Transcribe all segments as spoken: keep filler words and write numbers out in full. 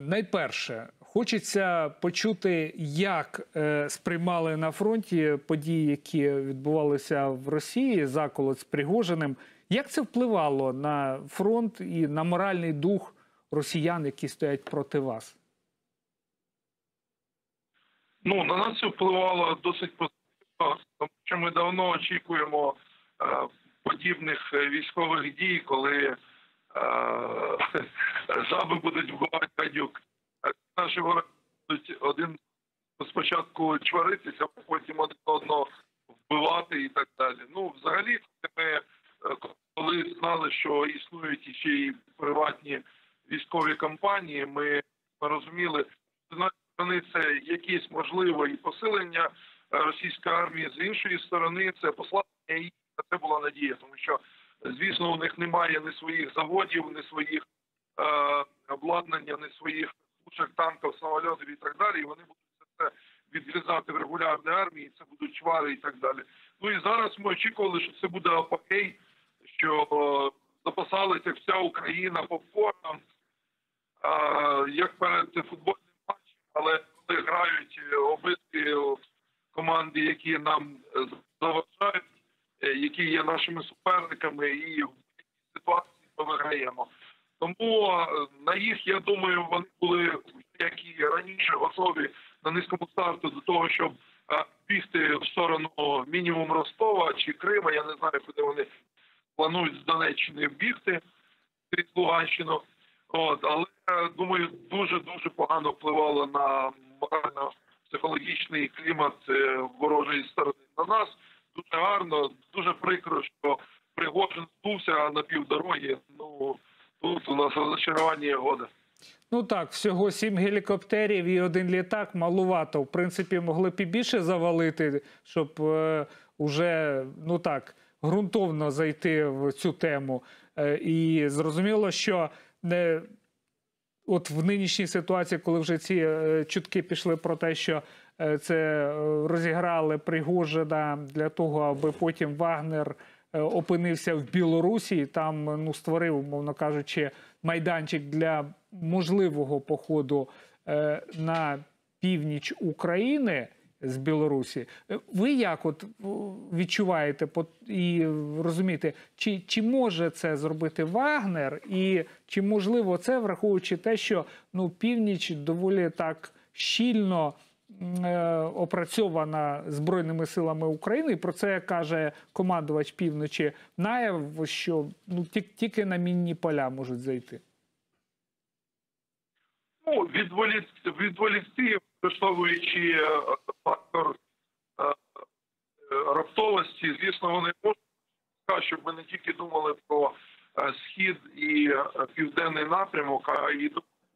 Найперше, хочеться почути, як е, сприймали на фронті події, які відбувалися в Росії, заколот з Пригожиним. Як це впливало на фронт і на моральний дух росіян, які стоять проти вас? Ну, на нас це впливало досить позитивно, тому що ми давно очікуємо е, подібних військових дій, коли е, жаби будуть вбивати гадюк. Наші вороги будуть один спочатку чваритися, а потім один одного вбивати і так далі. Ну, взагалі, ми коли знали, що існують іще й приватні військові компанії, ми розуміли, що з однієї сторони це якесь можливе і посилення російської армії, з іншої сторони це послаблення, і це була надія, тому що, звісно, у них немає ні своїх заводів, ні своїх е, обладнання, ні своїх пушок, танків, самольотів і так далі, і вони будуть це відрізати в регулярній армії, це будуть чвари і так далі. Ну і зараз ми очікували, що це буде апогей, що о, запасалася вся Україна попкорном, е, як перед футбольним матчем, але коли грають обидві команди, які нам заважають, які є нашими суперниками, і в цій ситуації ми виграємо. Тому на їх, я думаю, вони були, як і раніше, готові на низькому старту до того, щоб бігти в сторону мінімум Ростова чи Крима. Я не знаю, куди вони планують з Донеччини бігти, через Луганщину. От, але, думаю, дуже-дуже погано впливало на морально-психологічний клімат ворожої сторони на нас. Дуже гарно, дуже прикро, що Пригожин здувся на півдороги. Ну, тут у нас розчарування є года. Ну так, всього сім гелікоптерів і один літак малувато. В принципі, могли б і більше завалити, щоб е, уже, ну так, ґрунтовно зайти в цю тему. Е, і зрозуміло, що не... От в нинішній ситуації, коли вже ці е, чутки пішли про те, що е, це е, розіграли Пригожина для того, аби потім Вагнер е, опинився в Білорусі, там, ну, створив, умовно кажучи, майданчик для можливого походу е, на північ України з Білорусі. Ви як от відчуваєте і розумієте, чи, чи може це зробити Вагнер, і чи можливо це, враховуючи те, що, ну, північ доволі так щільно е, опрацьована Збройними силами України, і про це каже командувач півночі Наєв, що, ну, тільки на мінні поля можуть зайти. Ну, відволікти, відволікти, використовуючи фактор раптовості, звісно, вони можуть, щоб ми не тільки думали про схід і південний напрямок, а і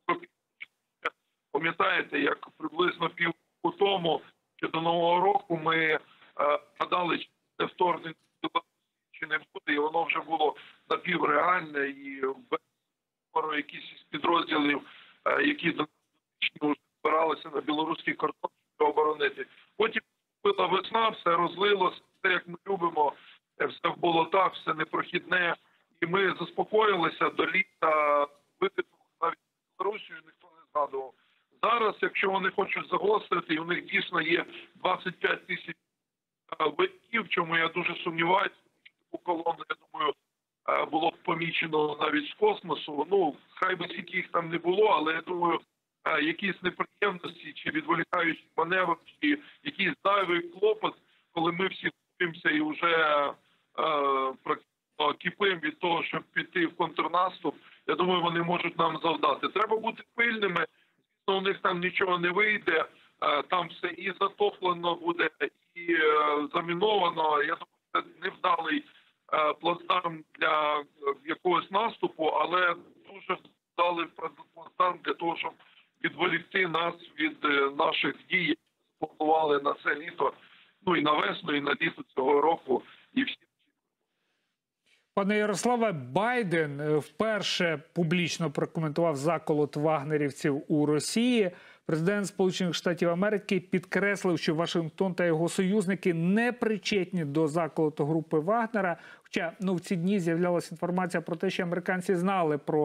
пам'ятаєте, як приблизно півроку тому, що до Нового року ми гадали, чи це вторгнення чи не буде, і воно вже було напівреальне, і без якісь підрозділів, які вже збиралися на білоруський кордон, щоб оборонити. Потім була весна, все розлилося, все як ми любимо, все в болотах, все непрохідне. І ми заспокоїлися до літа, витипу навіть Білорусію ніхто не згадував. Зараз, якщо вони хочуть загострити, і у них дійсно є двадцять п'ять тисяч вояків, в чому я дуже сумніваюся, що таку колону, я думаю, було б помічено навіть з космосу. Ну, хай би скільки їх там не було, але я думаю, якісь неприємності, чи відволікаючі маневри, чи якийсь зайвий клопот, коли ми всі готуємося і вже е, практично кипимо від того, щоб піти в контрнаступ, я думаю, вони можуть нам завдати. Треба бути пильними, звісно, у них там нічого не вийде, е, там все і затоплено буде, і е, заміновано. Я думаю, це невдалий е, плацдарм для е, якогось наступу, але дуже вдалий плацдарм для того, щоб відволікти нас від наших дій, які спланували на це літо, ну і на весну, і на літо цього року, і всі. Пане Ярославе, Байден вперше публічно прокоментував заколот вагнерівців у Росії. Президент Сполучених Штатів Америки підкреслив, що Вашингтон та його союзники не причетні до заколоту групи Вагнера. Хоча, ну, в ці дні з'являлася інформація про те, що американці знали про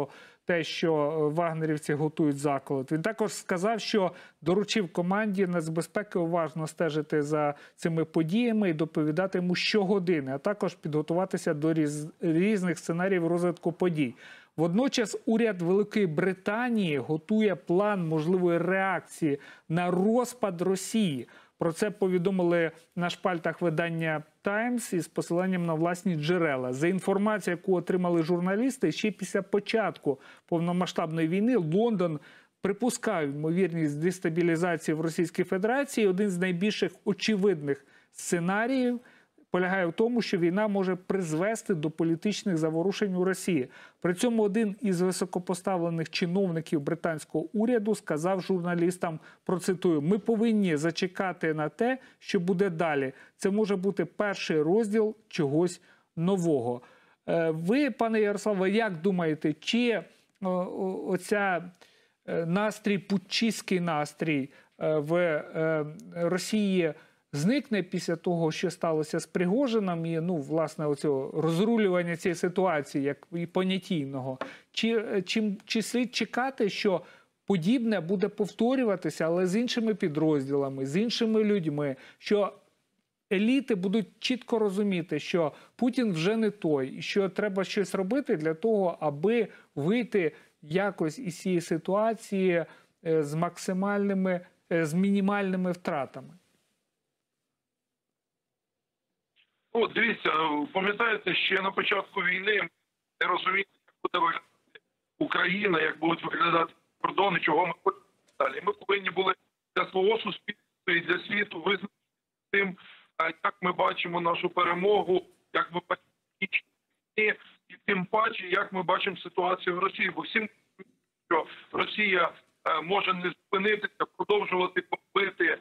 те, що вагнерівці готують заколот. Він також сказав, що доручив команді нацбезпеки уважно стежити за цими подіями і доповідати йому щогодини, а також підготуватися до різ... різних сценаріїв розвитку подій. Водночас уряд Великої Британії готує план можливої реакції на розпад Росії. Про це повідомили на шпальтах видання «Таймс» із посиланням на власні джерела. За інформацією, яку отримали журналісти, ще після початку повномасштабної війни Лондон припускав ймовірність дестабілізації в Російській Федерації. Один з найбільших очевидних сценаріїв полягає в тому, що війна може призвести до політичних заворушень у Росії. При цьому один із високопоставлених чиновників британського уряду сказав журналістам, процитую, «Ми повинні зачекати на те, що буде далі. Це може бути перший розділ чогось нового». Ви, пане Ярославе, як думаєте, чи оця настрій, путчистський настрій в Росії зникне після того, що сталося з Пригожином і, ну, власне, оцього розрулювання цієї ситуації, як і понятійного? Чи, чи, чи слід чекати, що подібне буде повторюватися, але з іншими підрозділами, з іншими людьми, що еліти будуть чітко розуміти, що Путін вже не той, і що треба щось робити для того, аби вийти якось із цієї ситуації з максимальними, з мінімальними втратами? Ну, дивіться, пам'ятаєте, ще на початку війни не розуміли, як буде виглядати Україна, як будуть виглядати кордони, чого ми хочемо далі. Ми повинні були для свого суспільства і для світу визначити тим, як ми бачимо нашу перемогу, як ми бачимо війни, і тим паче, як ми бачимо ситуацію в Росії. Бо всім, що Росія може не зупинитися, продовжувати побити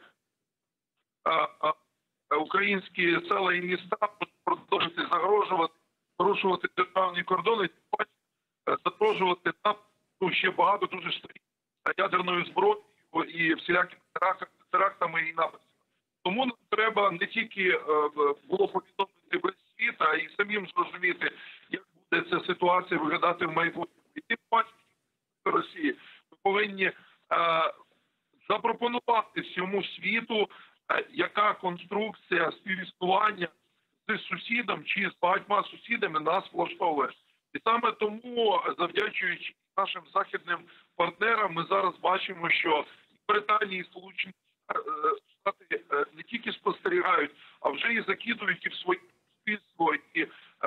українські села і міста, продовжувати загрожувати, порушувати державні кордони, загрожувати нам, ну, ще багато дуже стоїть ядерною зброєю і всілякими терактами і нападами. Тому нам треба не тільки було повідомити весь світ, а і самим зрозуміти, як буде ця ситуація виглядати в майбутньому. І тим паче, що Росії ми повинні е, запропонувати всьому світу, яка конструкція співіснування з сусідом чи з багатьма сусідами нас влаштовує. І саме тому, завдячуючи нашим західним партнерам, ми зараз бачимо, що і Британія, і Сполучені Штати не тільки спостерігають, а вже і закидують і в своє суспільство, і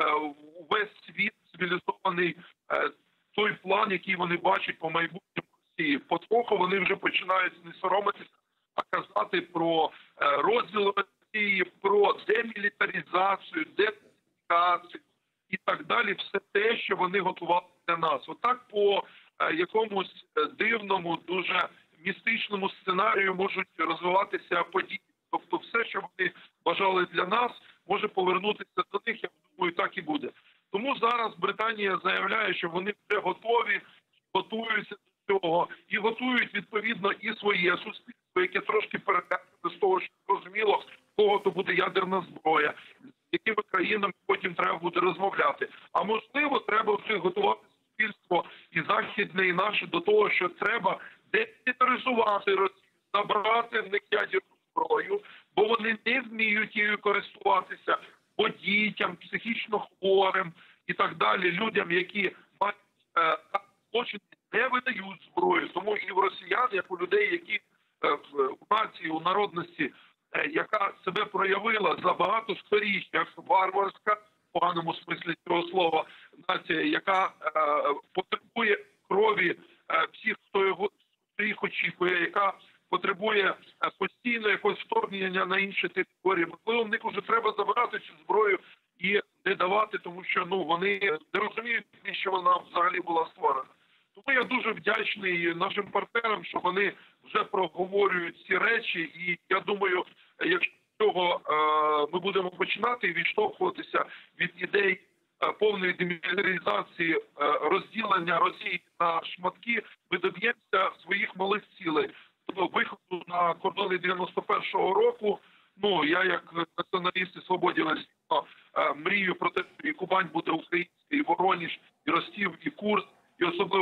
увесь світ цивілізований той план, який вони бачать по майбутньому Росії. Потроху вони вже починають не соромитися, а казати про розділ Росії, про демілітаризацію, денацифікацію і так далі. Все те, що вони готували для нас. Отак по якомусь дивному, дуже містичному сценарію можуть розвиватися події. Тобто все, що вони бажали для нас, може повернутися до них, я думаю, так і буде. Тому зараз Британія заявляє, що вони вже готові, готуються до цього і готують, відповідно, і своє суспільство, яке трошки перетягнуто з того, що зрозуміло, в кого то буде ядерна зброя, з якими країнами потім треба буде розмовляти. А можливо, треба вже готувати суспільство і західне, і наше до того, що треба демілітаризувати Росію, забрати в них ядерну зброю, бо вони не вміють її користуватися, бо дітям, психічно хворим і так далі, людям, які мають е, злочини, не видають зброю. Тому і в росіян, як у людей, які е, в нації, у народності, е, яка себе проявила за багато сторіч, як варварська, в поганому смислі цього слова, нація, яка е, потребує крові е, всіх, хто його їх очікує, яка потребує постійно якогось вторгнення на інші території. Можливо, в них вже треба забирати цю зброю і не давати, тому що ну вони не розуміють, що вона взагалі була створена. Тому я дуже вдячний нашим партнерам, що вони вже проговорюють ці речі. І я думаю, якщо цього е, ми будемо починати і відштовхуватися від ідей е, повної демілітаризації, е, розділення Росії на шматки, ми доб'ємося своїх малих цілей. Тобто виходу на кордони дев'яносто першого року, ну, я як націоналіст і свободівець мрію про те, що і Кубань буде українська, і Вороніж, і Ростів, і Курськ, і особливо Таганрог.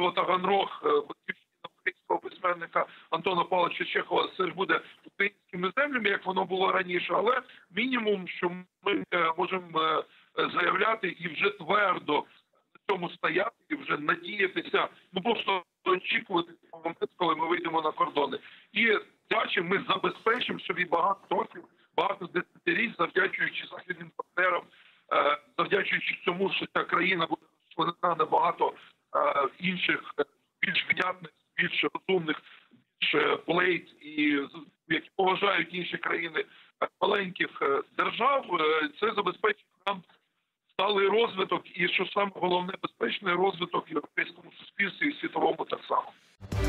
Таганрог, е, батьківщина українського письменника Антона Павловича Чехова, це ж буде українськими землями, як воно було раніше, але мінімум, що ми е, можемо е, заявляти і вже твердо на цьому стояти, і вже надіятися, ну просто очікувати момент, коли ми вийдемо на кордони. І далі ми забезпечимо собі багато років, багато десятиліть, завдячуючи західним партнерам, е, завдячуючи цьому, що ця країна буде розчленена на багато е, інших, е, більш внятних, більш розумних, більш е, плейт, і які поважають інші країни е, маленьких е, держав. Е, це забезпечить нам сталий розвиток і, що саме головне, безпечний розвиток в європейському суспільстві і світовому так само.